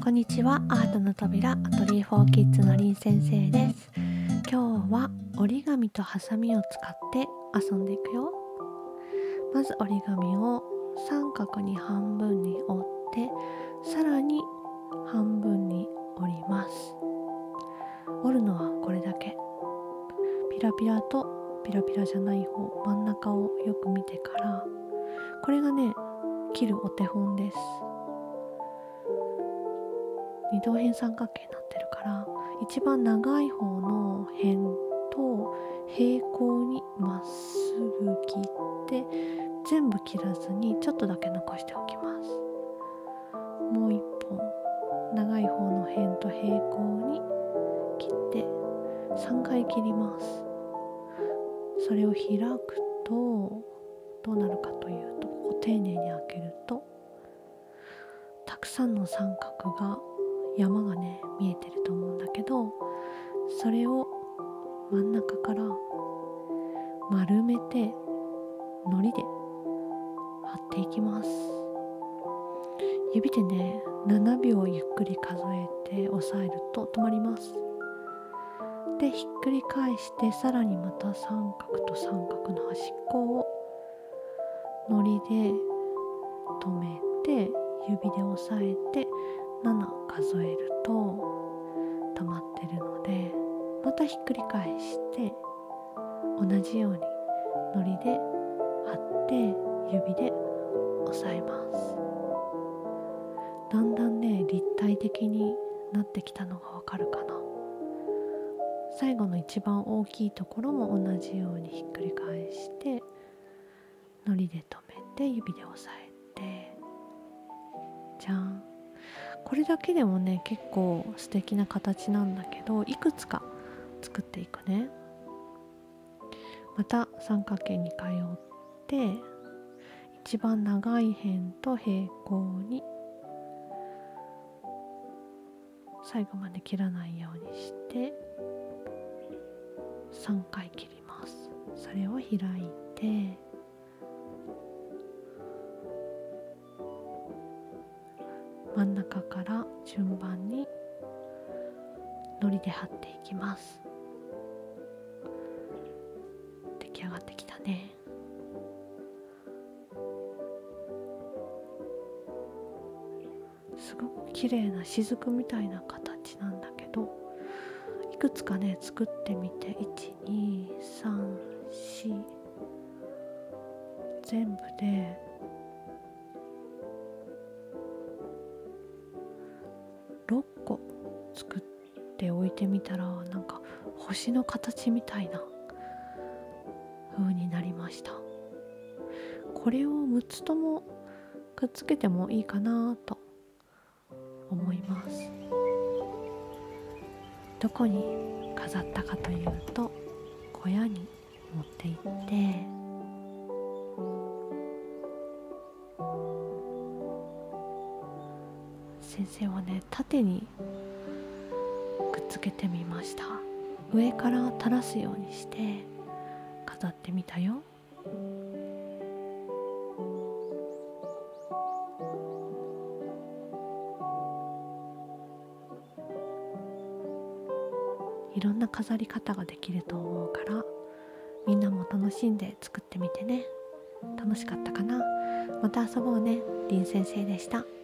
こんにちは。アートの扉アトリエ4キッズのりん先生です。今日は折り紙とハサミを使って遊んでいくよ。まず折り紙を三角に半分に折ってさらに半分に折ります。折るのはこれだけ。ピラピラとピラピラじゃない方、真ん中をよく見てから、これがね切るお手本です。二等辺三角形になってるから、一番長い方の辺と平行にまっすぐ切って全部切らずにちょっとだけ残しておきます。もう一本長い方の辺と平行に切って3回切ります。それを開くとどうなるかというと、ここ丁寧に開けるとたくさんの三角が山がね見えてると思うんだけど、それを真ん中から丸めて糊で貼っていきます。指でね7秒ゆっくり数えて押さえると止まります。でひっくり返してさらにまた三角と三角の端っこを糊で留めて指で押さえて7数えると溜まってるので、またひっくり返して同じように糊で貼って指で押さえます。だんだんね立体的になってきたのがわかるかな。最後の一番大きいところも同じようにひっくり返して糊で留めて指で押さえて、じゃん。これだけでもね結構素敵な形なんだけど、いくつか作っていくね。また三角形に通って一番長い辺と平行に最後まで切らないようにして3回切ります。それを開いて真ん中から順番に糊で貼っていきます。出来上がってきたね。すごく綺麗な雫みたいな形なんだけど、いくつかね作ってみて、1,2,3,4全部で6個作っておいてみたら、なんか星の形みたいな風になりました。これを6つともくっつけてもいいかなと思います。どこに飾ったかというと、小屋に持って行って先生はね縦にくっつけてみました。上から垂らすようにして飾ってみたよ。いろんな飾り方ができると思うから、みんなも楽しんで作ってみてね。楽しかったかな？また遊ぼうね。りん先生でした。